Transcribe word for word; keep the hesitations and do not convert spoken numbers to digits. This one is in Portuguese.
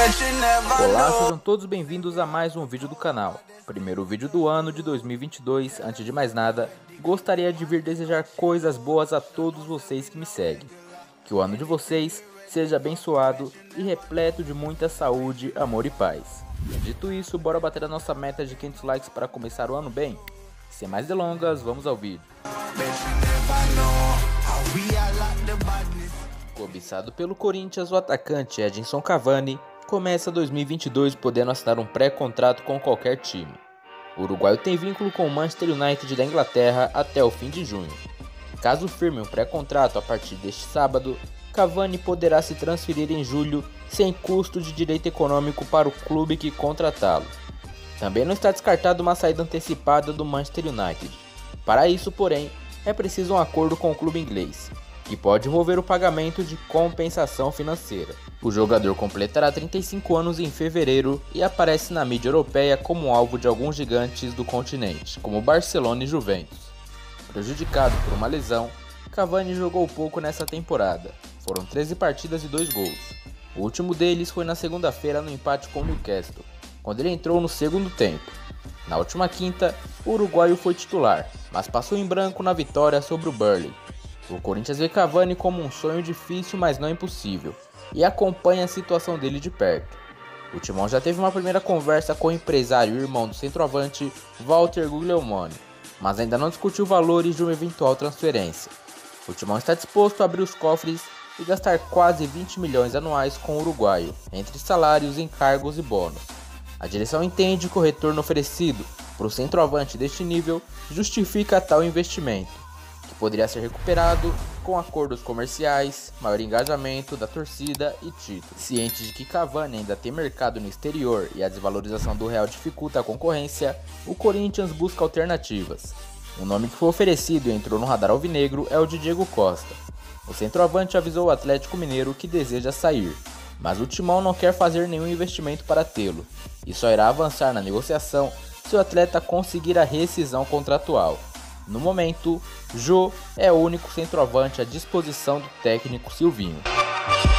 Olá, sejam todos bem-vindos a mais um vídeo do canal. Primeiro vídeo do ano de dois mil e vinte e dois. Antes de mais nada, gostaria de vir desejar coisas boas a todos vocês que me seguem. Que o ano de vocês seja abençoado e repleto de muita saúde, amor e paz. Dito isso, bora bater a nossa meta de quinhentos likes para começar o ano bem? Sem mais delongas, vamos ao vídeo. Cobiçado pelo Corinthians, o atacante Edinson Cavani começa dois mil e vinte e dois podendo assinar um pré-contrato com qualquer time. O uruguaio tem vínculo com o Manchester United da Inglaterra até o fim de junho. Caso firme um pré-contrato a partir deste sábado, Cavani poderá se transferir em julho sem custo de direito econômico para o clube que contratá-lo. Também não está descartada uma saída antecipada do Manchester United. Para isso, porém, é preciso um acordo com o clube inglês, que pode envolver o pagamento de compensação financeira. O jogador completará trinta e cinco anos em fevereiro e aparece na mídia europeia como alvo de alguns gigantes do continente, como Barcelona e Juventus. Prejudicado por uma lesão, Cavani jogou pouco nessa temporada. Foram treze partidas e dois gols. O último deles foi na segunda-feira no empate com o Newcastle, quando ele entrou no segundo tempo. Na última quinta, o uruguaio foi titular, mas passou em branco na vitória sobre o Burnley. O Corinthians vê Cavani como um sonho difícil, mas não impossível, e acompanha a situação dele de perto. O Timão já teve uma primeira conversa com o empresário e irmão do centroavante, Walter Guglielmone, mas ainda não discutiu valores de uma eventual transferência. O Timão está disposto a abrir os cofres e gastar quase vinte milhões anuais com o uruguaio, entre salários, encargos e bônus. A direção entende que o retorno oferecido para o centroavante deste nível justifica tal investimento, que poderia ser recuperado com acordos comerciais, maior engajamento da torcida e títulos. Ciente de que Cavani ainda tem mercado no exterior e a desvalorização do real dificulta a concorrência, o Corinthians busca alternativas. O nome que foi oferecido e entrou no radar alvinegro é o de Diego Costa. O centroavante avisou o Atlético Mineiro que deseja sair, mas o Timão não quer fazer nenhum investimento para tê-lo, e só irá avançar na negociação se o atleta conseguir a rescisão contratual. No momento, Jô é o único centroavante à disposição do técnico Silvinho.